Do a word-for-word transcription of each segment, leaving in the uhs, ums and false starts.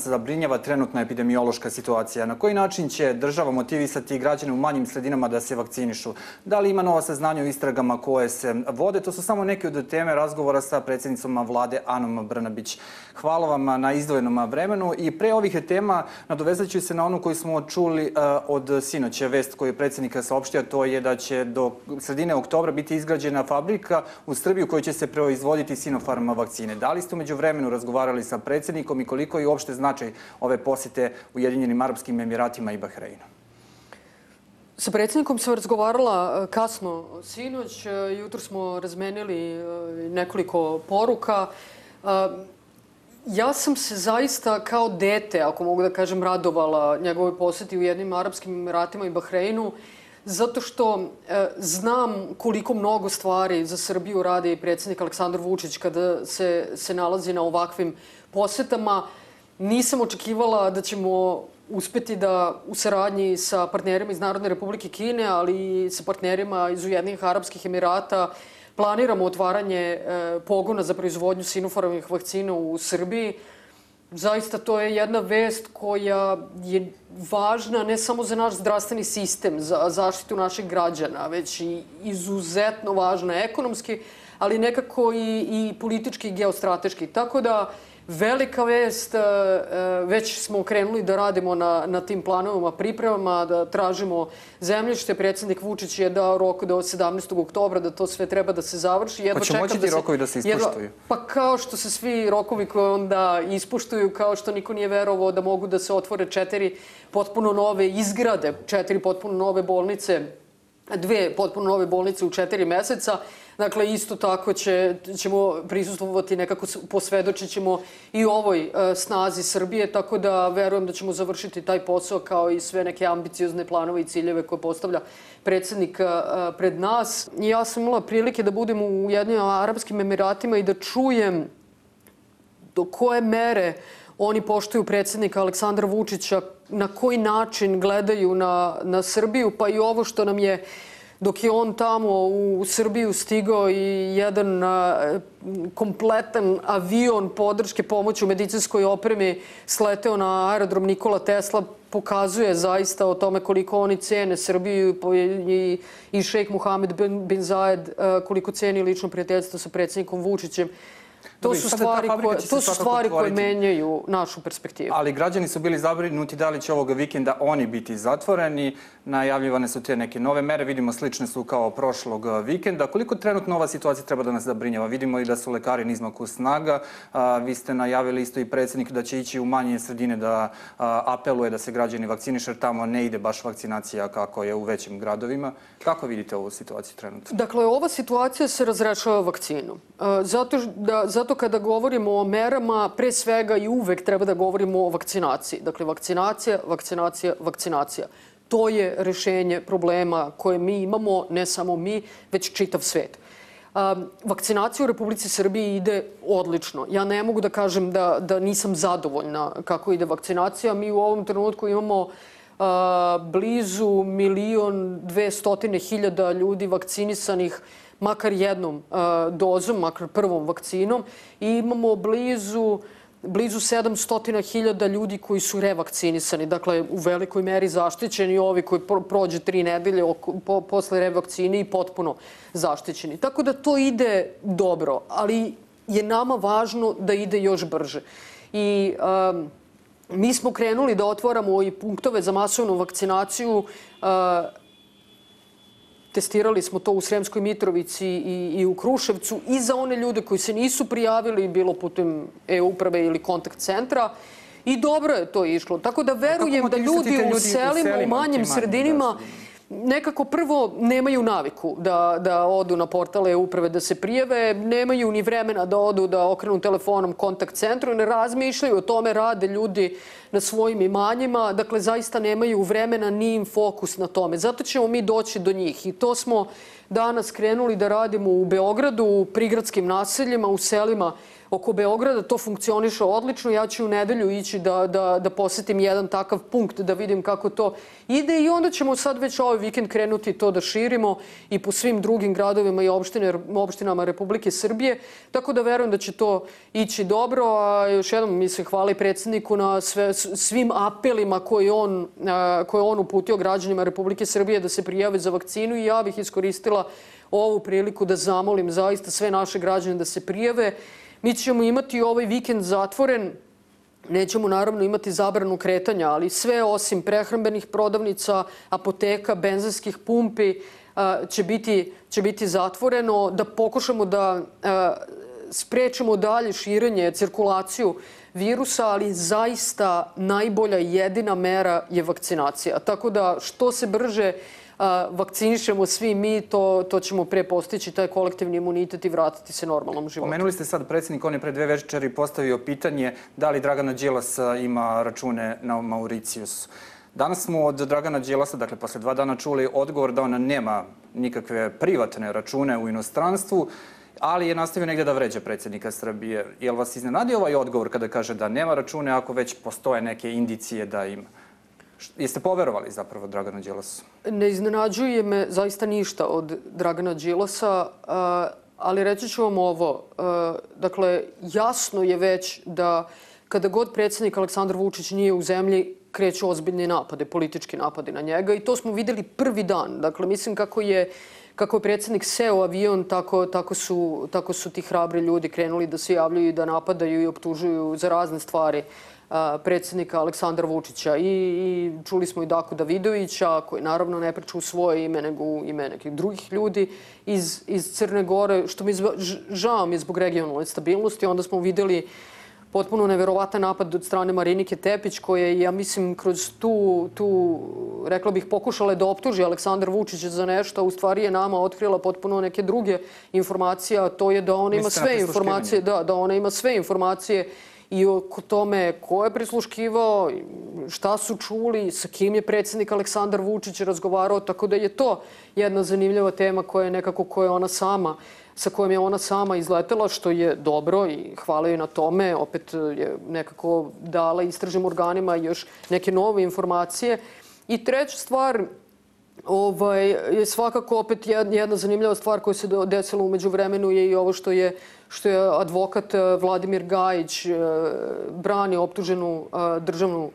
nas zabrinjava trenutna epidemiološka situacija. Na koji način će država motivisati građane u manjim sredinama da se vakcinišu? Da li ima nova saznanja o istragama koje se vode? To su samo neke od teme razgovora sa predsjednicom vlade Anom Brnabić. Hvala vam na izdvojenom vremenu i pre ovih tema nadovezat ću se na onu koju smo čuli od sinoće. Vest koju je predsjednik saopštio, to je da će do sredine oktobra biti izgrađena fabrika u Srbiji u kojoj će se proizvoditi Sinopharm vakcine. Da li ste umeđu vremenu razgovarali sa predsjednikom i koliko je uopšte značaj ove posjete Ujedinjenim Arapskim Emiratima i Bahreinu? Sa predsjednikom sam razgovarala kasno sinoć. Jutro smo razmenili nekoliko poruka. Ja sam se zaista kao dete, ako mogu da kažem, radovala njegovoj posjeti u Ujedinjenim Arapskim Emiratima i Bahreinu, zato što e, znam koliko mnogo stvari za Srbiju radi i predsjednik Aleksandar Vučić kada se, se nalazi na ovakvim posjetama. Nisam očekivala da ćemo uspeti da u saradnji sa partnerima iz Narodne Republike Kine, ali i sa partnerima iz Ujedinjenih Arapskih Emirata planiramo otvaranje e, pogona za proizvodnju Sinopharmovih vakcina u Srbiji. Zaista to je jedna vest koja je važna ne samo za naš zdravstveni sistem, za zaštitu naših građana, već i izuzetno važna ekonomski, ali nekako i, i politički i geostrateški. Tako da velika vest, već smo krenuli da radimo na, na tim planovima, pripremama, da tražimo zemljište. Predsjednik Vučić je dao rok do sedamnaestog oktobra da to sve treba da se završi. Jedva Hoće moći ti da rokovi da se ispuštuju? Jedva, pa kao što se svi rokovi koje onda ispuštuju, kao što niko nije verovao da mogu da se otvore četiri potpuno nove izgrade, četiri potpuno nove bolnice, dve potpuno nove bolnice u četiri meseca. Dakle, isto tako će, ćemo prisustvovati, nekako posvedočit ćemo i ovoj e, snazi Srbije, tako da verujem da ćemo završiti taj posao kao i sve neke ambiciozne planove i ciljeve koje postavlja predsjednik e, pred nas. Ja sam imala prilike da budem u Ujedinjenim Arapskim Emiratima i da čujem do koje mere oni poštuju predsjednika Aleksandra Vučića, na koji način gledaju na, na Srbiju, pa i ovo što nam je dok je on tamo u Srbiju stigao i jedan a, kompletan avion podrške pomoći u medicinskoj opremi sleteo na aerodrom Nikola Tesla, pokazuje zaista o tome koliko oni cene Srbiju i, i šejk Mohamed bin Zayed koliko ceni lično prijateljstvo sa predsjednikom Vučićem. To su stvari, koje, to su stvari koje menjaju našu perspektivu. Ali građani su bili zabrinuti da li će ovog vikenda oni biti zatvoreni. Najavljivane su te neke nove mere. Vidimo slične su kao prošlog vikenda. Koliko trenutno ova situacija treba da nas zabrinjava? Vidimo i da su lekari nizmaku snaga. A, vi ste najavili isto i predsjednik da će ići u manje sredine da a, apeluje da se građani vakciniše, jer tamo ne ide baš vakcinacija kako je u većim gradovima. Kako vidite ovu situaciju trenutno? Dakle, ova situacija se razrešava vakcinom. Zato, da, zato kada govorimo o merama, pre svega i uvek treba da govorimo o vakcinaciji. Dakle, vakcinacija, vakcinacija, vakcinacija. To je rešenje problema koje mi imamo, ne samo mi, već čitav svet. Um, vakcinacija u Republici Srbiji ide odlično. Ja ne mogu da kažem da, da nisam zadovoljna kako ide vakcinacija. Mi u ovom trenutku imamo uh, blizu milion dvestotine hiljada ljudi vakcinisanih makar jednom uh, dozom, makar prvom vakcinom, i imamo blizu blizu sedamsto hiljada ljudi koji su revakcinisani, dakle u velikoj meri zaštićeni, ovi koji prođe tri nedelje po, posle revakcine i potpuno zaštićeni. Tako da to ide dobro, ali je nama važno da ide još brže. I um, mi smo krenuli da otvaramo i punktove za masovnu vakcinaciju. Uh, Testirali smo to u Sremskoj Mitrovici i, i u Kruševcu i za one ljude koji se nisu prijavili, bilo putem e-uprave ili kontakt centra. I dobro je to išlo. Tako da verujem da ljudi u selima, u manjim sredinima, nekako prvo nemaju naviku da, da odu na portale e-uprave da se prijave, nemaju ni vremena da odu da okrenu telefonom kontakt centru, ne razmišljaju o tome, rade ljudi na svojim imanjima, dakle zaista nemaju vremena ni im fokus na tome. Zato ćemo mi doći do njih i to smo danas krenuli da radimo u Beogradu, u prigradskim naseljima, u selima oko Beograda. To funkcioniše odlično. Ja ću u nedelju ići da, da, da posetim jedan takav punkt, da vidim kako to ide i onda ćemo sad već ovaj vikend krenuti to da širimo i po svim drugim gradovima i opštine, opštinama Republike Srbije. Tako da verujem da će to ići dobro. A još jednom mi se hvali predsjedniku na sve, svim apelima koje on, koje on uputio građanima Republike Srbije da se prijave za vakcinu i ja bih iskoristila ovu priliku da zamolim zaista sve naše građane da se prijave. Mi ćemo imati ovaj vikend zatvoren. Nećemo naravno imati zabranu kretanja, ali sve osim prehrambenih prodavnica, apoteka, benzinskih pumpi će biti, će biti zatvoreno. Da pokušamo da sprečimo dalje širenje, cirkulaciju virusa, ali zaista najbolja i jedina mera je vakcinacija. Tako da što se brže vakcinišemo svi mi, to, to ćemo pre postići taj kolektivni imunitet i vratiti se normalnom životu. Pomenuli ste sad predsjednik, on je pre dve večeri postavio pitanje da li Dragana Đilasa ima račune na Mauricijusu. Danas smo od Dragana Đilasa, dakle posle dva dana, čuli odgovor da ona nema nikakve privatne račune u inostranstvu, ali je nastavio negdje da vređa predsjednika Srbije. Je li vas iznenadio ovaj odgovor kada kaže da nema račune ako već postoje neke indicije da ima? Jeste poverovali zapravo Draganu Đilasu? Ne iznenađuje me zaista ništa od Dragana Đilasa, ali reći ću vam ovo. Dakle, jasno je već da kada god predsjednik Aleksandar Vučić nije u zemlji, kreću ozbiljni napade, politički napadi na njega i to smo vidjeli prvi dan. Dakle, mislim kako je Kako je predsjednik seo u avion, tako, tako, su, tako su ti hrabri ljudi krenuli da se javljaju i da napadaju i optužuju za razne stvari a, predsjednika Aleksandra Vučića. I, I čuli smo i Daku Davidovića, koji naravno ne priča u svoje ime, nego u ime nekih drugih ljudi iz, iz Crne Gore, što mi žao mi je zbog regionalne stabilnosti. Onda smo vidjeli potpuno neverovatan napad od strane Marinike Tepić, koja je, ja mislim, kroz tu, tu rekla bih, pokušala da optuži Aleksandar Vučić za nešto, a u stvari je nama otkrila potpuno neke druge informacije, a to je da ona ima sve informacije, da, da ona ima sve informacije i oko tome ko je prisluškivao, šta su čuli, sa kim je predsjednik Aleksandar Vučić razgovarao, tako da je to jedna zanimljiva tema koja je nekako koja je ona sama sa kojom je ona sama izletela, što je dobro i hvala joj na tome. Opet je nekako dala istražnim organima još neke nove informacije. I treća stvar ovaj, je svakako opet jedna zanimljiva stvar koja se desila umeđu vremenu je i ovo što je što je advokat Vladimir Gajić brani optuženu državnu,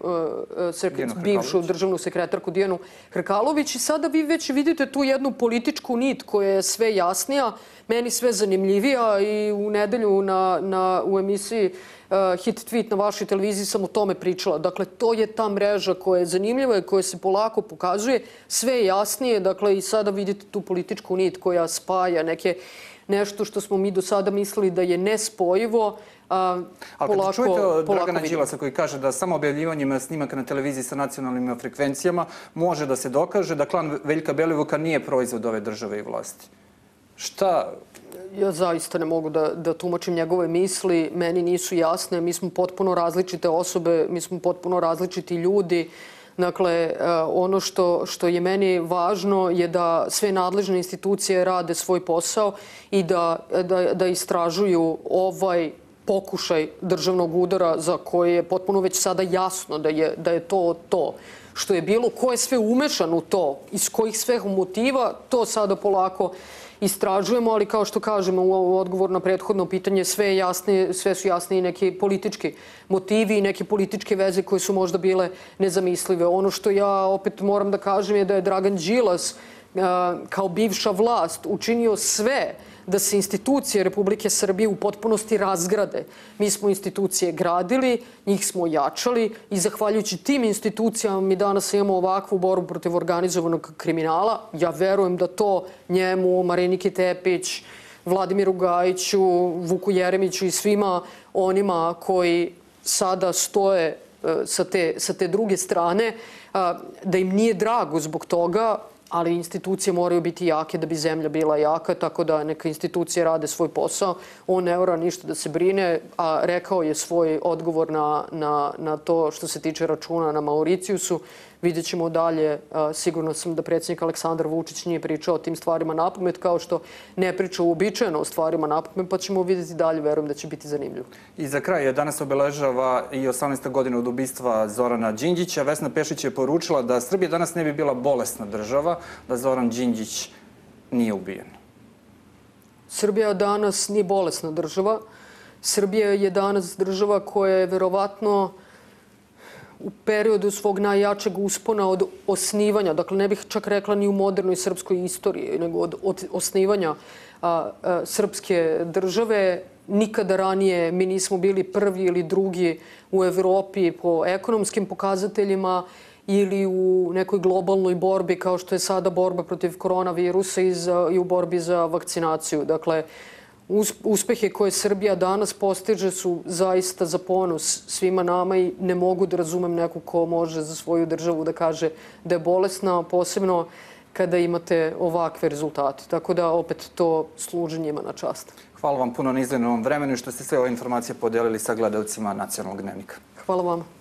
bivšu državnu sekretarku Dijanu Hrkalović. I sada vi već vidite tu jednu političku nit koja je sve jasnija, meni sve zanimljivija i u nedelju na, na, u emisiji Hit Tweet na vašoj televiziji sam o tome pričala. Dakle, to je ta mreža koja je zanimljiva i koja se polako pokazuje. Sve je jasnije, dakle, i sada vidite tu političku nit koja spaja neke nešto što smo mi do sada mislili da je nespojivo. A, Ali kad čujete od Dragana Đilasa koji kaže da samo objavljivanjem snimaka na televiziji sa nacionalnim frekvencijama može da se dokaže da klan Veljka Belivuka nije proizvod ove države i vlasti. Šta? Ja zaista ne mogu da, da tumačim njegove misli. Meni nisu jasne. Mi smo potpuno različite osobe, mi smo potpuno različiti ljudi. Dakle, ono što, što je meni važno je da sve nadležne institucije rade svoj posao i da, da, da istražuju ovaj pokušaj državnog udara za koje je potpuno već sada jasno da je, da je to to što je bilo. Ko je sve umešan u to, iz kojih sve motiva, to sada polako istražujemo, ali kao što kažemo u odgovor na prethodno pitanje, sve, jasne, sve su jasni i neki politički motivi i neke političke veze koje su možda bile nezamislive. Ono što ja opet moram da kažem je da je Dragan Đilas kao bivša vlast učinio sve da se institucije Republike Srbije u potpunosti razgrade. Mi smo institucije gradili, njih smo jačali i zahvaljujući tim institucijama mi danas imamo ovakvu borbu protiv organizovanog kriminala. Ja verujem da to njemu, Mariniki Tepić, Vladimiru Gajiću, Vuku Jeremiću i svima onima koji sada stoje sa te, sa te druge strane, da im nije drago zbog toga, ali institucije moraju biti jake da bi zemlja bila jaka, tako da neka institucije rade svoj posao. On ne mora ništa da se brine, a rekao je svoj odgovor na, na, na to što se tiče računa na Mauricijusu. Vidjet ćemo dalje. Sigurno sam da predsjednik Aleksandar Vučić nije pričao o tim stvarima napamet, kao što ne priča uobičajeno o stvarima napamet, pa ćemo vidjeti dalje. Verujem da će biti zanimljivo. I za kraj, danas obeležava i osamnaesta godina od ubistva Zorana Đinđića. Vesna Pešić je poručila da Srbija danas ne bi bila bolesna država, da Zoran Đinđić nije ubijen. Srbija danas nije bolesna država. Srbija je danas država koja je verovatno u periodu svog najjačeg uspona od osnivanja, dakle ne bih čak rekla ni u modernoj srpskoj istoriji, nego od, od osnivanja a, a, srpske države. Nikada ranije mi nismo bili prvi ili drugi u Evropi po ekonomskim pokazateljima ili u nekoj globalnoj borbi kao što je sada borba protiv koronavirusa i, za, i u borbi za vakcinaciju. Dakle, uspehe koje Srbija danas postiže su zaista za ponos svima nama i ne mogu da razumem neko ko može za svoju državu da kaže da je bolesna, posebno kada imate ovakve rezultate. Tako da opet to služi njima na čast. Hvala vam puno na izdvojenom vremenu i što ste sve ove informacije podelili sa gledalcima Nacionalnog dnevnika. Hvala vama.